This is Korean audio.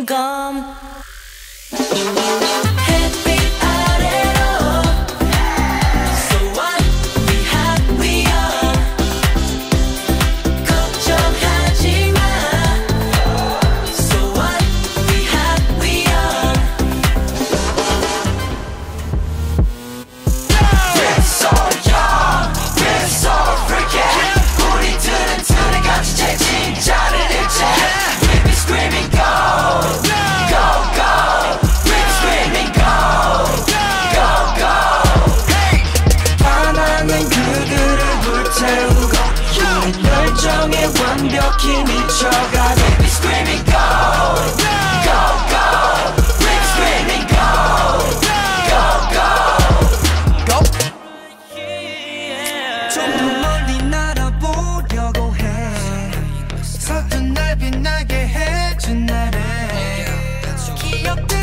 건 열정에 완벽히 미쳐가 Baby screaming go, go, go. Baby screaming go, go, go, go. 좀 더 멀리 날아보려고 해 서툰 날 빛나게 해준 나를 기억들